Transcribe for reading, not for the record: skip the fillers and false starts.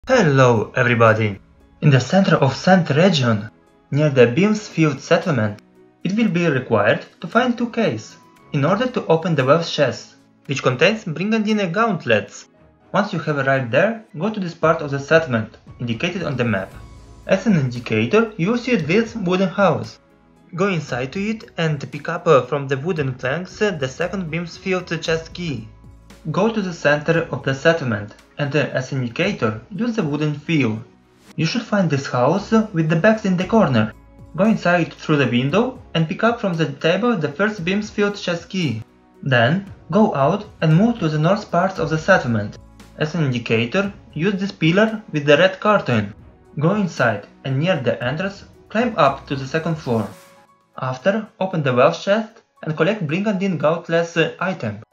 Hello everybody! In the center of Cent region, near the Beamasfield settlement, it will be required to find two keys in order to open the wealth chest, which contains brigandine gauntlets. Once you have arrived there, go to this part of the settlement, indicated on the map. As an indicator, you will see this wooden house. Go inside to it and pick up from the wooden planks the second Beamasfield chest key. Go to the center of the settlement and as an indicator, use the wooden wheel. You should find this house with the bags in the corner. Go inside through the window and pick up from the table the first Beamasfield chest key. Then, go out and move to the north part of the settlement. As an indicator, use this pillar with the red curtain. Go inside and near the entrance, climb up to the second floor. After, open the wealth chest and collect brigandine gauntlets item.